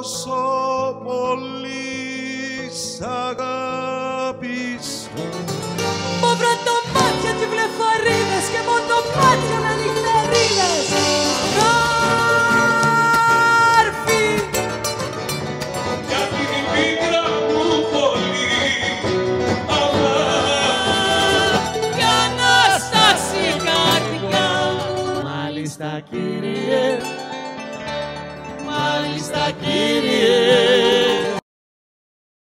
τόσο πολύ σ' αγάπησα. Μαύρα τα μάτια και βλεφαρίδες και μοτοπάτια με νυχτερίδες. Κάρφι για την πίκρα μου πολύ, αλλά κι Ανάσταση καρδιά. Μάλιστα κύριε, μάλιστα κύριε,